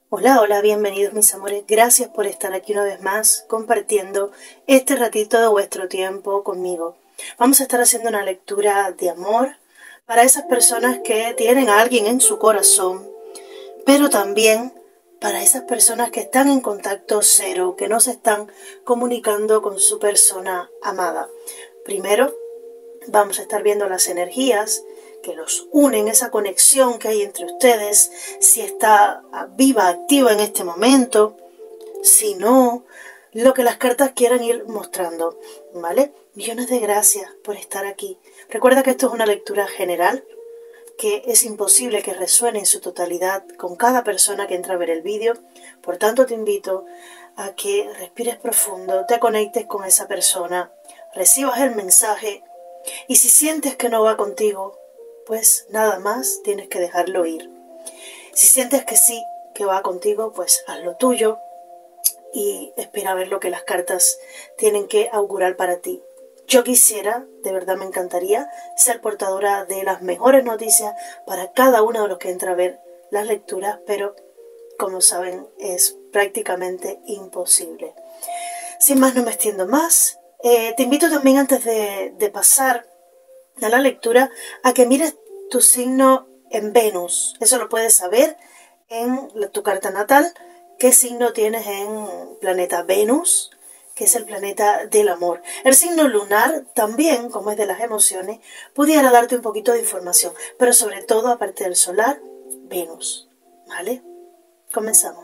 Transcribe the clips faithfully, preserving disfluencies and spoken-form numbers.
Hola, hola, bienvenidos mis amores. Gracias por estar aquí una vez más compartiendo este ratito de vuestro tiempo conmigo. Vamos a estar haciendo una lectura de amor para esas personas que tienen a alguien en su corazón, pero también para esas personas que están en contacto cero, que no se están comunicando con su persona amada. Primero, vamos a estar viendo las energías que los unen, esa conexión que hay entre ustedes, si está viva, activa en este momento, si no, lo que las cartas quieran ir mostrando, ¿vale? Millones de gracias por estar aquí. Recuerda que esto es una lectura general, que es imposible que resuene en su totalidad con cada persona que entra a ver el vídeo, por tanto te invito a que respires profundo, te conectes con esa persona, recibas el mensaje y si sientes que no va contigo, pues nada más tienes que dejarlo ir. Si sientes que sí, que va contigo, pues haz lo tuyo y espera a ver lo que las cartas tienen que augurar para ti. Yo quisiera, de verdad me encantaría, ser portadora de las mejores noticias para cada uno de los que entra a ver las lecturas, pero como saben es prácticamente imposible. Sin más, no me extiendo más. Eh, te invito también antes de, de pasar a la lectura a que mires tu signo en Venus. Eso lo puedes saber en tu carta natal, qué signo tienes en planeta Venus, que es el planeta del amor. El signo lunar también, como es de las emociones, pudiera darte un poquito de información, pero sobre todo, aparte del solar, Venus. ¿Vale? Comenzamos.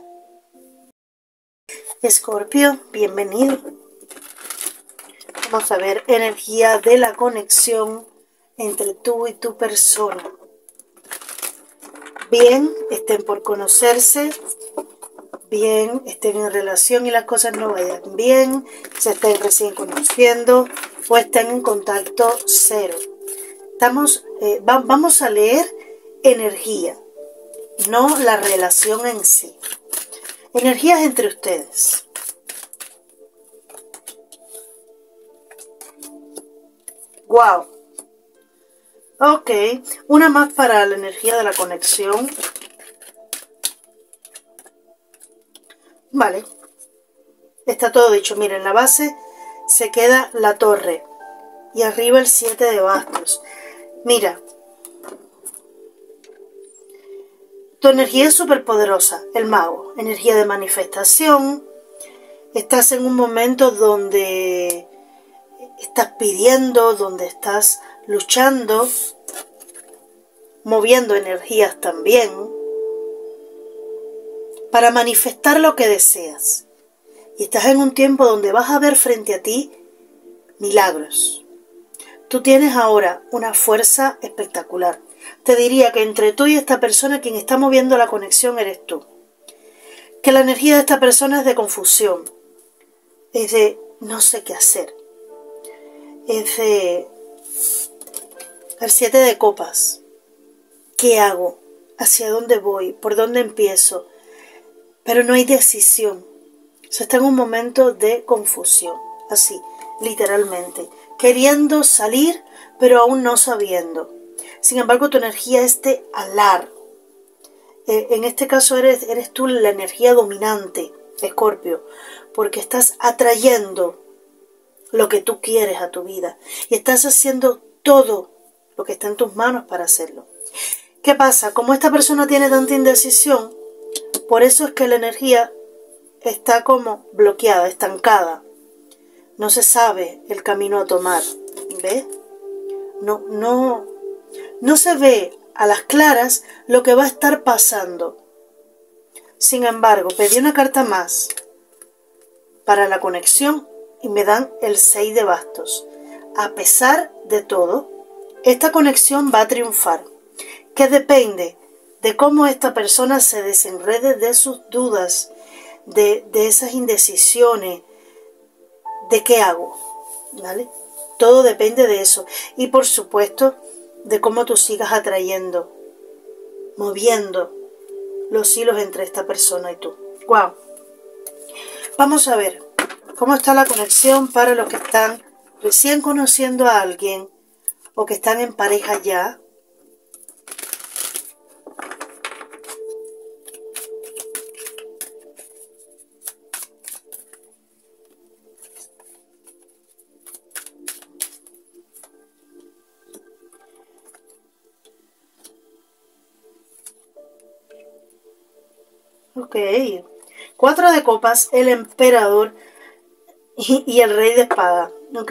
Escorpio, bienvenido. Vamos a ver energía de la conexión entre tú y tu persona. Bien, estén por conocerse, bien, estén en relación y las cosas no vayan bien, se estén recién conociendo o estén en contacto cero. Estamos, eh, va, vamos a leer energía, no la relación en sí. Energías entre ustedes. Wow. Ok, una más para la energía de la conexión. Vale, está todo dicho. Miren, en la base se queda la torre y arriba el siete de bastos. Mira, tu energía es súper poderosa, el mago, energía de manifestación. Estás en un momento donde estás pidiendo, donde estás luchando, moviendo energías también, para manifestar lo que deseas. Y estás en un tiempo donde vas a ver frente a ti milagros. Tú tienes ahora una fuerza espectacular. Te diría que entre tú y esta persona quien está moviendo la conexión eres tú. Que la energía de esta persona es de confusión. Es de no sé qué hacer. Es de el siete de copas. ¿Qué hago? ¿Hacia dónde voy? ¿Por dónde empiezo? Pero no hay decisión. O sea, está en un momento de confusión. Así, literalmente. Queriendo salir, pero aún no sabiendo. Sin embargo, tu energía es de alar. Eh, en este caso eres, eres tú la energía dominante, Escorpio, porque estás atrayendo lo que tú quieres a tu vida y estás haciendo todo lo que está en tus manos para hacerlo. ¿Qué pasa? Como esta persona tiene tanta indecisión, por eso es que la energía está como bloqueada, estancada. No se sabe el camino a tomar. ¿Ves? No, no, no se ve a las claras lo que va a estar pasando. Sin embargo, pedí una carta más para la conexión y me dan el seis de bastos. A pesar de todo, esta conexión va a triunfar. Que depende de cómo esta persona se desenrede de sus dudas, de, de esas indecisiones, de qué hago, ¿vale? Todo depende de eso. Y por supuesto, de cómo tú sigas atrayendo, moviendo los hilos entre esta persona y tú. ¡Wow! Vamos a ver cómo está la conexión para los que están recién conociendo a alguien o que están en pareja ya. Ok. Cuatro de copas, el emperador y, y el rey de espada. Ok.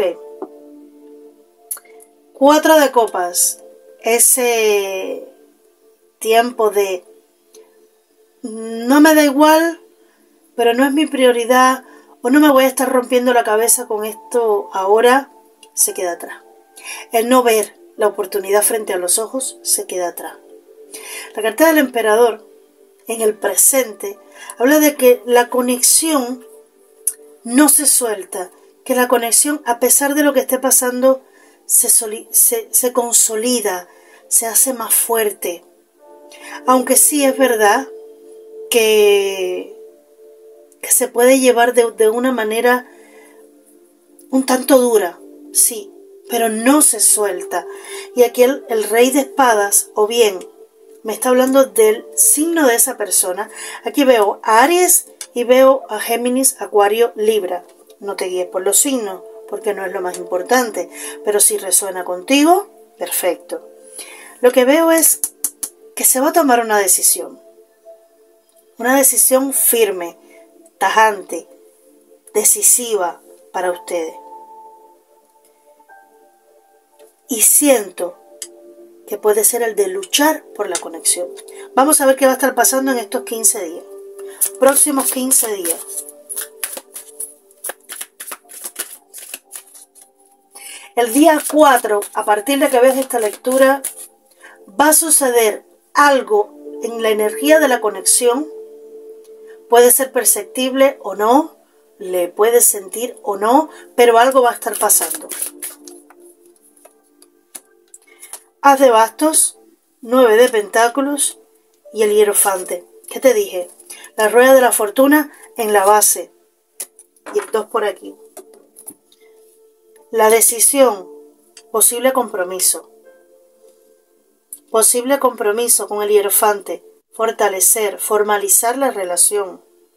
Cuatro de copas. Ese tiempo de no me da igual, pero no es mi prioridad, o no me voy a estar rompiendo la cabeza con esto ahora, se queda atrás. El no ver la oportunidad frente a los ojos se queda atrás. La carta del emperador, en el presente, habla de que la conexión no se suelta, que la conexión, a pesar de lo que esté pasando, se, se, se consolida, se hace más fuerte. Aunque sí es verdad que, que se puede llevar de, de una manera un tanto dura, sí, pero no se suelta. Y aquí el, el rey de espadas, o bien me está hablando del signo de esa persona. Aquí veo a Aries y veo a Géminis, Acuario, Libra. No te guíes por los signos, porque no es lo más importante, pero si resuena contigo, perfecto. Lo que veo es que se va a tomar una decisión. Una decisión firme, tajante, decisiva para ustedes. Y siento que puede ser el de luchar por la conexión. Vamos a ver qué va a estar pasando en estos quince días. Próximos quince días. El día cuatro, a partir de que ves esta lectura, va a suceder algo en la energía de la conexión. Puede ser perceptible o no, le puedes sentir o no, pero algo va a estar pasando. As de bastos, nueve de pentáculos y el hierofante. ¿Qué te dije? La rueda de la fortuna en la base y el dos por aquí. La decisión, posible compromiso. Posible compromiso con el hierofante, fortalecer, formalizar la relación.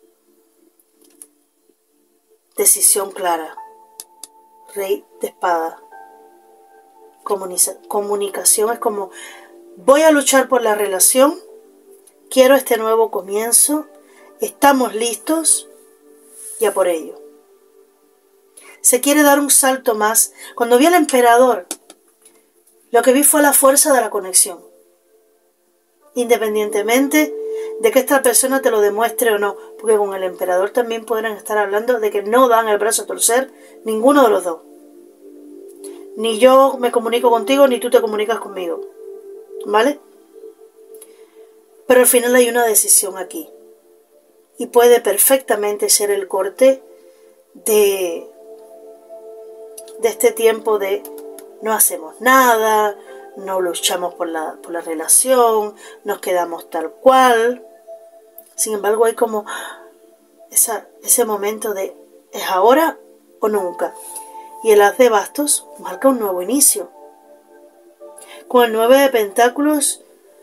Decisión clara. Rey de espada. Comunica- comunicación es como, voy a luchar por la relación, quiero este nuevo comienzo, estamos listos, ya por ello. Se quiere dar un salto más. Cuando vi al emperador, lo que vi fue la fuerza de la conexión. Independientemente de que esta persona te lo demuestre o no, porque con el emperador también podrán estar hablando de que no dan el brazo a torcer ninguno de los dos. Ni yo me comunico contigo, ni tú te comunicas conmigo. ¿Vale? Pero al final hay una decisión aquí. Y puede perfectamente ser el corte de, de este tiempo de no hacemos nada, no luchamos por la, por la relación, nos quedamos tal cual. Sin embargo, hay como esa, ese momento de ¿es ahora o nunca? Y el as de bastos marca un nuevo inicio. Con el nueve de pentáculos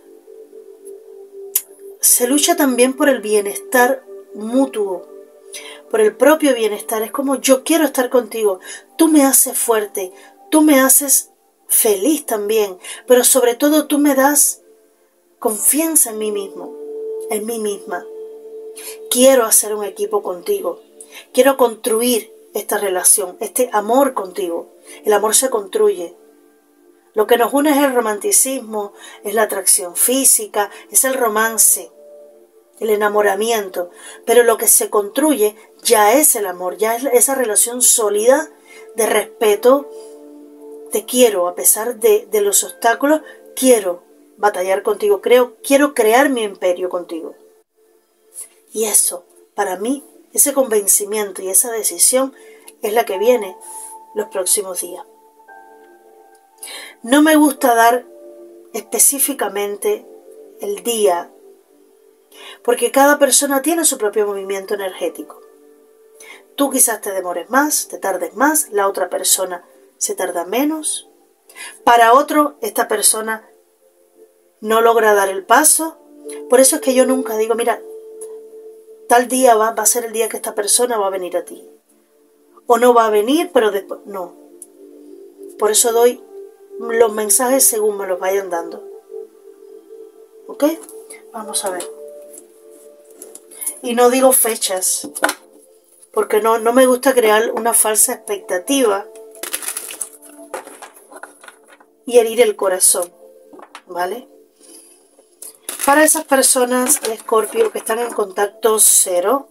se lucha también por el bienestar mutuo, por el propio bienestar. Es como yo quiero estar contigo, tú me haces fuerte, tú me haces feliz también, pero sobre todo tú me das confianza en mí mismo, en mí misma. Quiero hacer un equipo contigo, quiero construir esta relación, este amor contigo. El amor se construye. Lo que nos une es el romanticismo, es la atracción física, es el romance, el enamoramiento, pero lo que se construye ya es el amor, ya es esa relación sólida de respeto. Te quiero, a pesar de, de los obstáculos, quiero batallar contigo, creo, quiero crear mi imperio contigo. Y eso, para mí, ese convencimiento y esa decisión es la que viene los próximos días. No me gusta dar específicamente el día, porque cada persona tiene su propio movimiento energético. Tú quizás te demores más, te tardes más, la otra persona se tarda menos. Para otro, esta persona no logra dar el paso. Por eso es que yo nunca digo, mira, tal día va, va a ser el día que esta persona va a venir a ti. O no va a venir, pero después, no. Por eso doy los mensajes según me los vayan dando. ¿Ok? Vamos a ver. Y no digo fechas, porque no, no me gusta crear una falsa expectativa y herir el corazón, ¿vale? Para esas personas de Escorpio que están en contacto cero,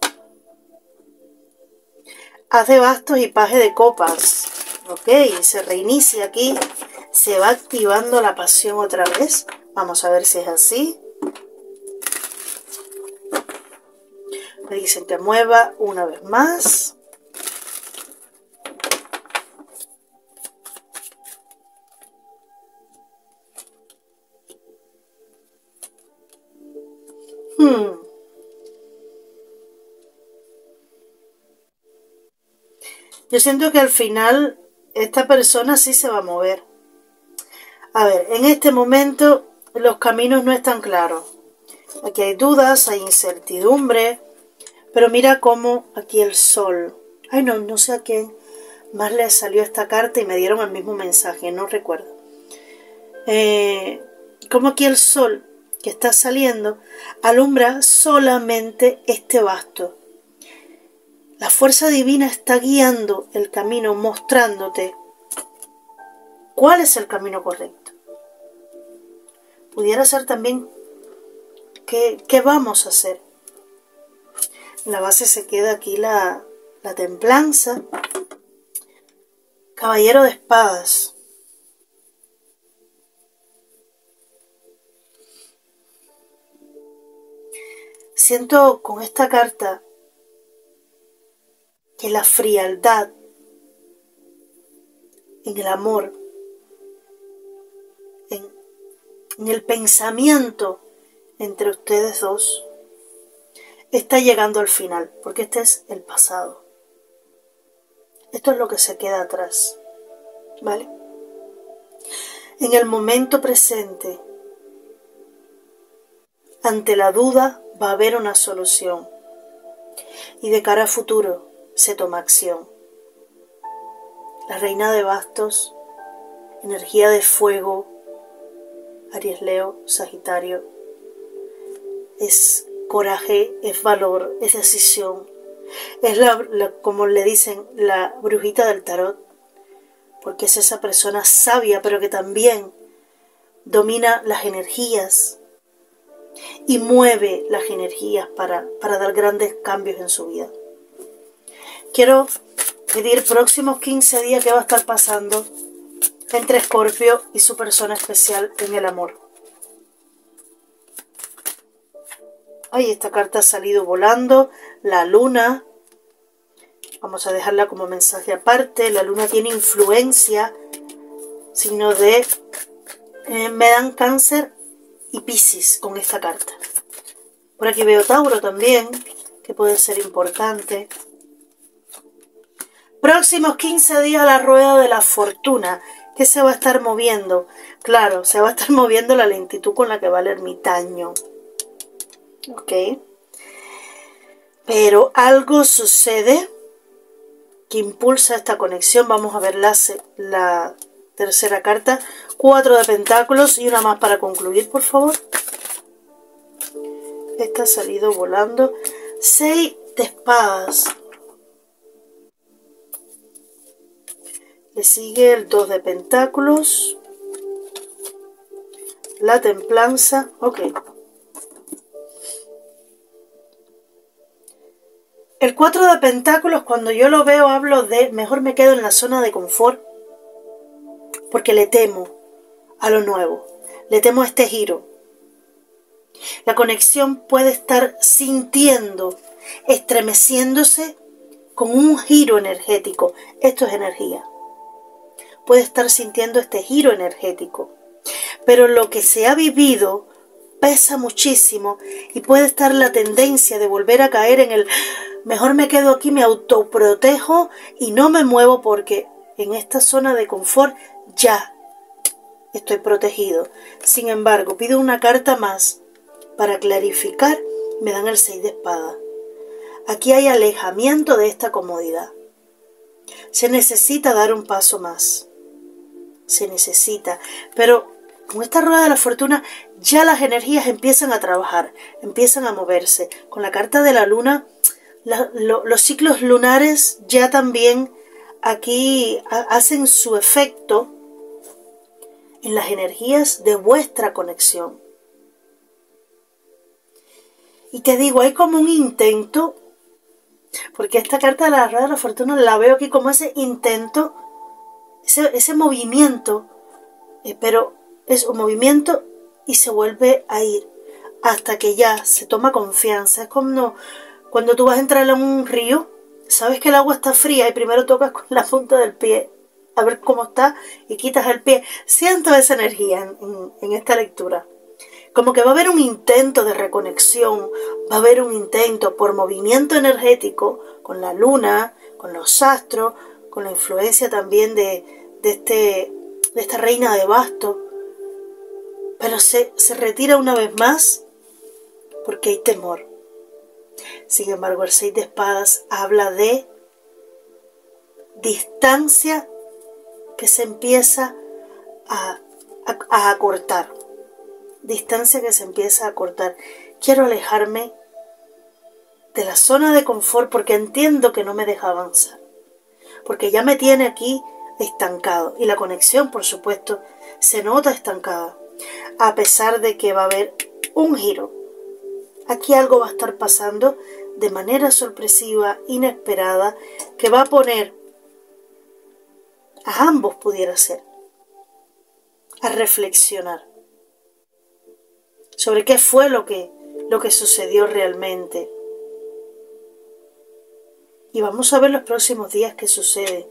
Haz de bastos y paje de copas. Ok, se reinicia aquí. Se va activando la pasión otra vez. Vamos a ver si es así. Me dicen que mueva una vez más. Hmm. Yo siento que al final esta persona sí se va a mover. A ver, en este momento los caminos no están claros. Aquí hay dudas, hay incertidumbre. Pero mira cómo aquí el sol. Ay, no, no sé a quién más le salió esta carta y me dieron el mismo mensaje, no recuerdo. Eh, como aquí el sol que está saliendo alumbra solamente este basto. La fuerza divina está guiando el camino, mostrándote cuál es el camino correcto. Pudiera ser también qué, qué vamos a hacer. En la base se queda aquí la, la templanza. Caballero de espadas. Siento con esta carta que la frialdad en el amor, en, en el pensamiento entre ustedes dos, está llegando al final, porque este es el pasado. Esto es lo que se queda atrás, ¿vale? En el momento presente, ante la duda, va a haber una solución. Y de cara a futuro, se toma acción. La reina de bastos, energía de fuego, Aries, Leo, Sagitario, es coraje, es valor, es decisión. Es la, la, como le dicen, la brujita del tarot, porque es esa persona sabia, pero que también domina las energías y mueve las energías para, para dar grandes cambios en su vida. Quiero pedir próximos quince días qué va a estar pasando entre Escorpio y su persona especial en el amor. Ay, esta carta ha salido volando, la luna. Vamos a dejarla como mensaje aparte. La luna tiene influencia, signo de... Eh, me dan Cáncer y Piscis con esta carta. Por aquí veo Tauro también, que puede ser importante. Próximos quince días la rueda de la fortuna, que se va a estar moviendo. Claro, se va a estar moviendo la lentitud con la que va el ermitaño. Ok. Pero algo sucede que impulsa esta conexión. Vamos a ver la, la tercera carta. Cuatro de pentáculos y una más para concluir, por favor. Esta ha salido volando. Seis de espadas. Le sigue el dos de pentáculos. La templanza. Ok. El cuatro de pentáculos, cuando yo lo veo, hablo de mejor me quedo en la zona de confort. Porque le temo a lo nuevo. Le temo a este giro. La conexión puede estar sintiendo, estremeciéndose con un giro energético. Esto es energía. Puede estar sintiendo este giro energético. Pero lo que se ha vivido pesa muchísimo y puede estar la tendencia de volver a caer en el mejor me quedo aquí, me autoprotejo y no me muevo porque en esta zona de confort ya estoy protegido. Sin embargo, pido una carta más para clarificar. Me dan el seis de espada. Aquí hay alejamiento de esta comodidad. Se necesita dar un paso más. Se necesita. Pero con esta rueda de la fortuna ya las energías empiezan a trabajar, empiezan a moverse. Con la carta de la luna, la, lo, los ciclos lunares ya también aquí ha, hacen su efecto en las energías de vuestra conexión. Y te digo, hay como un intento, porque esta carta de la rueda de la fortuna la veo aquí como ese intento, ese, ese movimiento, eh, pero es un movimiento y se vuelve a ir hasta que ya se toma confianza. Es como cuando tú vas a entrar en un río, sabes que el agua está fría y primero tocas con la punta del pie a ver cómo está y quitas el pie. Siento esa energía en, en, en esta lectura. Como que va a haber un intento de reconexión, va a haber un intento por movimiento energético con la luna, con los astros, con la influencia también de, de, este, de esta reina de bastos. Pero se, se retira una vez más porque hay temor. Sin embargo, el seis de espadas habla de distancia que se empieza a, a, a acortar. Distancia que se empieza a acortar. Quiero alejarme de la zona de confort porque entiendo que no me deja avanzar. Porque ya me tiene aquí estancado. Y la conexión, por supuesto, se nota estancada. A pesar de que va a haber un giro. Aquí algo va a estar pasando de manera sorpresiva, inesperada, que va a poner a ambos, pudiera ser, a reflexionar sobre qué fue lo que, lo que sucedió realmente. Y vamos a ver los próximos días qué sucede.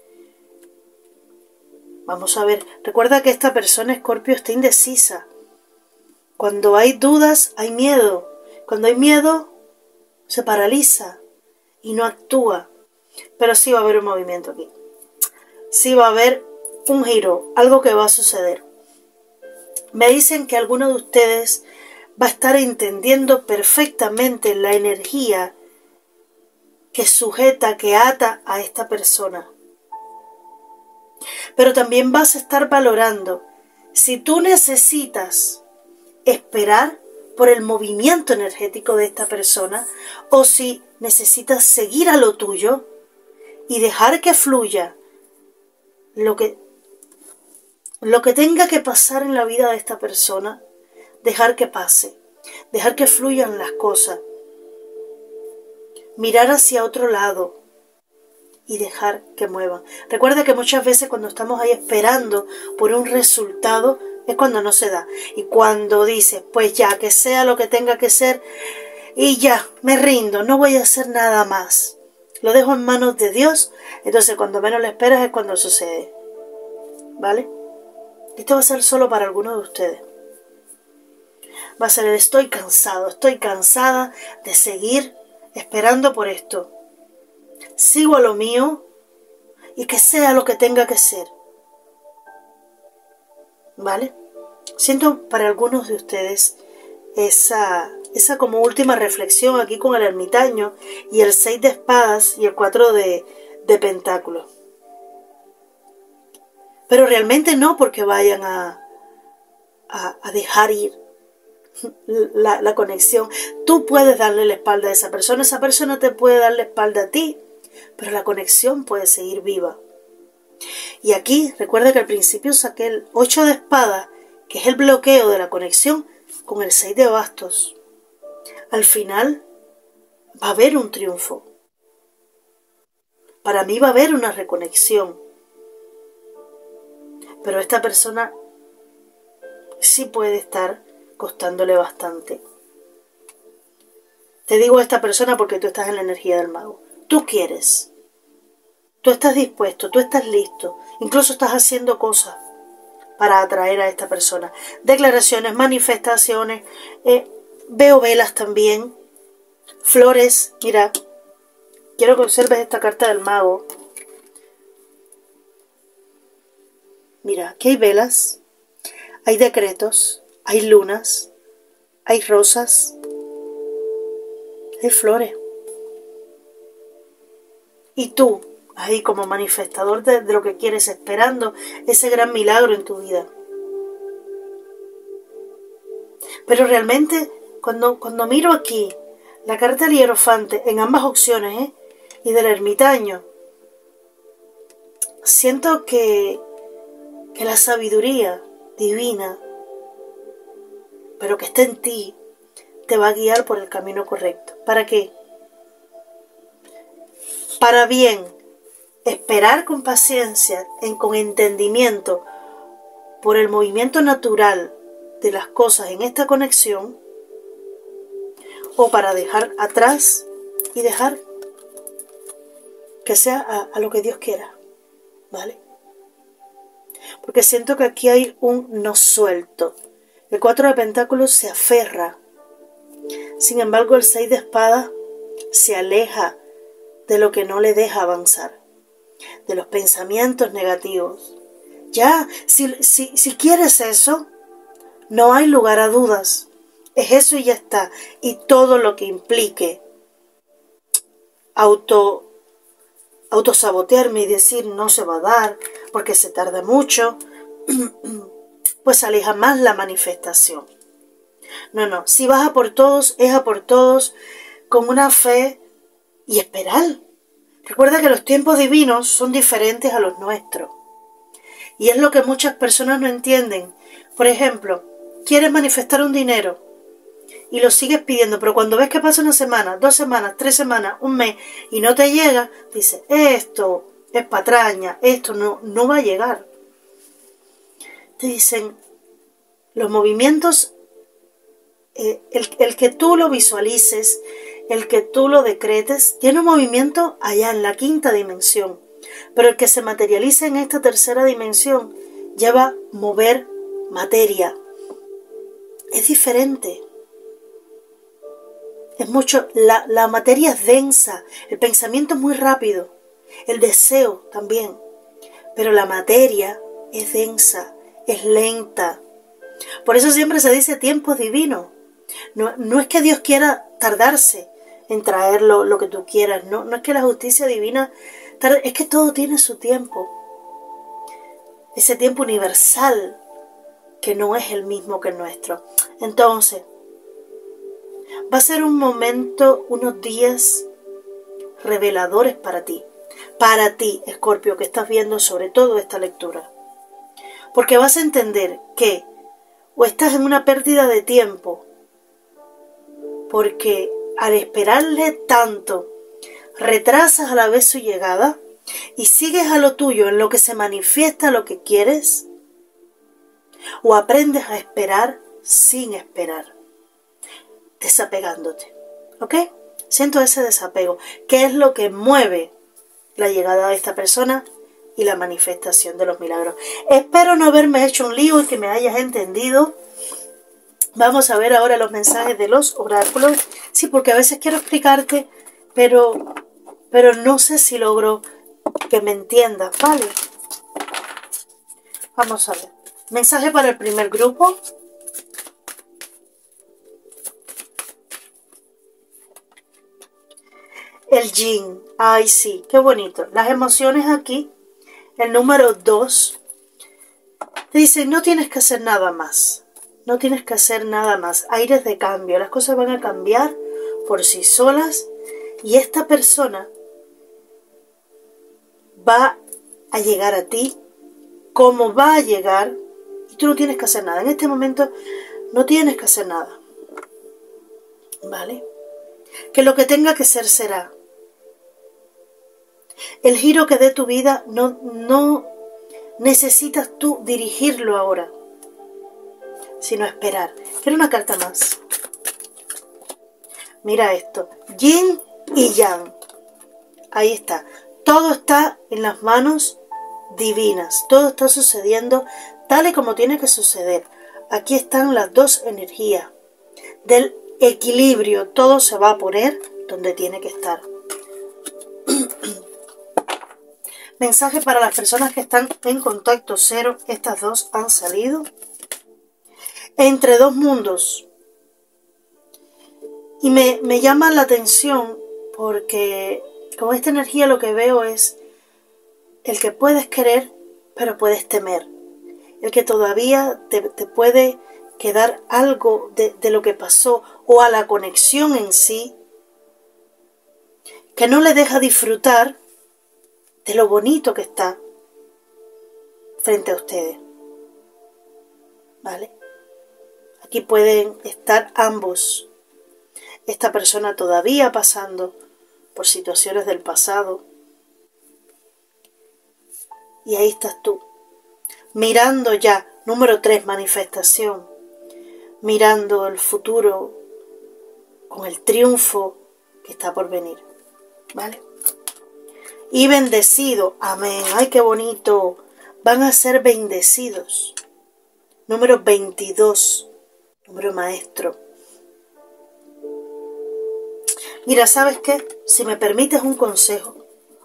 Vamos a ver, recuerda que esta persona, Escorpio, está indecisa. Cuando hay dudas, hay miedo. Cuando hay miedo, se paraliza y no actúa. Pero sí va a haber un movimiento aquí. Sí va a haber un giro, algo que va a suceder. Me dicen que alguno de ustedes va a estar entendiendo perfectamente la energía que sujeta, que ata a esta persona. Pero también vas a estar valorando si tú necesitas esperar por el movimiento energético de esta persona o si necesitas seguir a lo tuyo y dejar que fluya lo que, lo que tenga que pasar en la vida de esta persona, dejar que pase, dejar que fluyan las cosas, mirar hacia otro lado y dejar que muevan. Recuerda que muchas veces cuando estamos ahí esperando por un resultado es cuando no se da. Y cuando dices, pues ya, que sea lo que tenga que ser y ya, me rindo, no voy a hacer nada más. Lo dejo en manos de Dios. Entonces cuando menos lo esperas es cuando sucede. ¿Vale? Esto va a ser solo para algunos de ustedes. Va a ser el estoy cansado, estoy cansada de seguir esperando por esto. Sigo a lo mío y que sea lo que tenga que ser. ¿Vale? Siento para algunos de ustedes esa, esa como última reflexión aquí con el ermitaño y el seis de espadas y el cuatro de, de pentáculos. Pero realmente no porque vayan a, a, a dejar ir la, la conexión. Tú puedes darle la espalda a esa persona, esa persona te puede dar la espalda a ti, pero la conexión puede seguir viva. Y aquí, recuerda que al principio saqué el ocho de espadas, que es el bloqueo de la conexión, con el seis de bastos. Al final va a haber un triunfo. Para mí va a haber una reconexión. Pero esta persona sí puede estar costándole bastante. Te digo esta persona porque tú estás en la energía del mago. Tú quieres. Tú estás dispuesto, tú estás listo. Incluso estás haciendo cosas para atraer a esta persona. Declaraciones, manifestaciones. Eh, veo velas también. Flores. Mira, quiero que observes esta carta del mago. Mira, aquí hay velas, hay decretos, hay lunas, hay rosas, hay flores. Y tú, ahí como manifestador de, de lo que quieres, esperando ese gran milagro en tu vida. Pero realmente, cuando, cuando miro aquí la carta del hierofante en ambas opciones, ¿eh? y del ermitaño, siento que, que la sabiduría divina, pero que está en ti, te va a guiar por el camino correcto. ¿Para qué? Para bien, esperar con paciencia, en, con entendimiento, por el movimiento natural de las cosas en esta conexión, o para dejar atrás y dejar que sea a, a lo que Dios quiera, ¿vale? Porque siento que aquí hay un no suelto. El cuatro de pentáculos se aferra. Sin embargo, el seis de espadas se aleja de lo que no le deja avanzar, de los pensamientos negativos. Ya, si, si, si quieres eso, no hay lugar a dudas. Es eso y ya está. Y todo lo que implique auto, autosabotearme y decir no se va a dar porque se tarda mucho, pues aleja más la manifestación. No, no, si vas a por todos, es a por todos con una fe y esperar. Recuerda que los tiempos divinos son diferentes a los nuestros. Y es lo que muchas personas no entienden. Por ejemplo, quieres manifestar un dinero y lo sigues pidiendo, pero cuando ves que pasa una semana, dos semanas, tres semanas, un mes y no te llega, dices, esto es patraña, esto no, no va a llegar. Te dicen, los movimientos, eh, el, el que tú lo visualices, el que tú lo decretes, tiene un movimiento allá en la quinta dimensión, pero el que se materializa en esta tercera dimensión lleva a mover materia. Es diferente. Es mucho, la, la materia es densa, el pensamiento es muy rápido, el deseo también, pero la materia es densa, es lenta. Por eso siempre se dice tiempo divino. No, no es que Dios quiera tardarse en traer lo, lo que tú quieras, no, no es que la justicia divina tarde, es que todo tiene su tiempo. Ese tiempo universal que no es el mismo que el nuestro. Entonces, va a ser un momento, unos días reveladores para ti. Para ti, Escorpio, que estás viendo sobre todo esta lectura. Porque vas a entender que o estás en una pérdida de tiempo, porque al esperarle tanto, retrasas a la vez su llegada y sigues a lo tuyo, en lo que se manifiesta lo que quieres, o aprendes a esperar sin esperar, desapegándote, ¿ok? Siento ese desapego. ¿Qué es lo que mueve la llegada de esta persona y la manifestación de los milagros? Espero no haberme hecho un lío y que me hayas entendido. Vamos a ver ahora los mensajes de los oráculos. Sí, porque a veces quiero explicarte, pero, pero no sé si logro que me entiendas, ¿vale? Vamos a ver. Mensaje para el primer grupo. El yin. Ay, sí, qué bonito. Las emociones aquí. El número dos. Te dicen, no tienes que hacer nada más. No tienes que hacer nada más. Aires de cambio. Las cosas van a cambiar por sí solas. Y esta persona va a llegar a ti como va a llegar. Y tú no tienes que hacer nada. En este momento no tienes que hacer nada. ¿Vale? Que lo que tenga que ser será. El giro que dé tu vida no, no necesitas tú dirigirlo ahora, sino esperar. Quiero una carta más. Mira esto. Yin y Yang. Ahí está. Todo está en las manos divinas. Todo está sucediendo tal y como tiene que suceder. Aquí están las dos energías del equilibrio. Todo se va a poner donde tiene que estar. Mensaje para las personas que están en contacto cero. Estas dos han salido. Entre dos mundos. Y me, me llama la atención porque con esta energía lo que veo es el que puedes querer, pero puedes temer. El que todavía te, te puede que dar algo de, de lo que pasó o a la conexión en sí, que no le deja disfrutar de lo bonito que está frente a ustedes. ¿Vale? Aquí pueden estar ambos. Esta persona todavía pasando por situaciones del pasado. Y ahí estás tú, mirando ya, número tres, manifestación, mirando el futuro con el triunfo que está por venir, ¿vale? Y bendecido, amén, ay qué bonito, van a ser bendecidos. Número veintidós, número maestro. Mira, ¿sabes qué? Si me permites un consejo,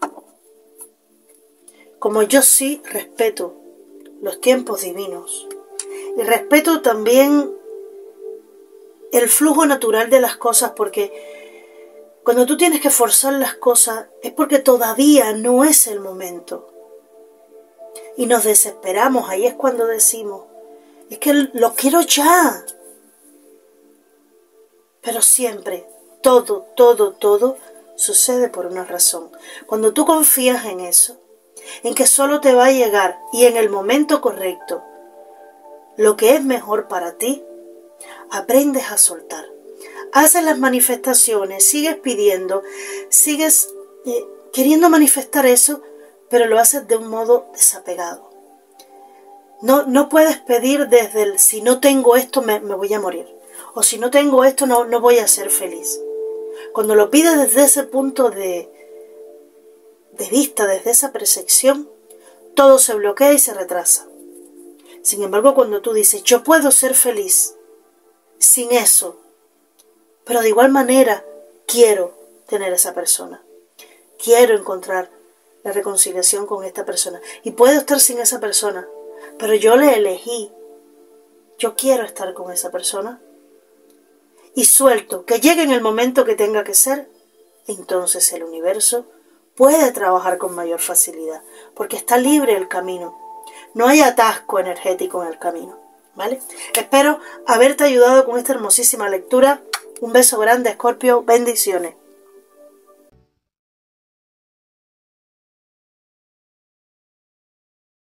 como yo sí respeto los tiempos divinos y respeto también el flujo natural de las cosas, porque cuando tú tienes que forzar las cosas es porque todavía no es el momento y nos desesperamos. Ahí es cuando decimos, es que lo quiero ya. Pero siempre, todo, todo, todo sucede por una razón. Cuando tú confías en eso, en que solo te va a llegar y en el momento correcto lo que es mejor para ti, aprendes a soltar. Haces las manifestaciones, sigues pidiendo, sigues eh, queriendo manifestar eso, pero lo haces de un modo desapegado. No, no puedes pedir desde el si no tengo esto me, me voy a morir, o si no tengo esto no, no voy a ser feliz. Cuando lo pides desde ese punto de de vista, desde esa percepción, todo se bloquea y se retrasa. Sin embargo, cuando tú dices, yo puedo ser feliz sin eso, pero de igual manera quiero tener esa persona, quiero encontrar la reconciliación con esta persona, y puedo estar sin esa persona, pero yo le elegí, yo quiero estar con esa persona, y suelto, que llegue en el momento que tenga que ser, entonces el universo puede trabajar con mayor facilidad, porque está libre el camino. No hay atasco energético en el camino, ¿vale? Espero haberte ayudado con esta hermosísima lectura. Un beso grande, Escorpio. Bendiciones.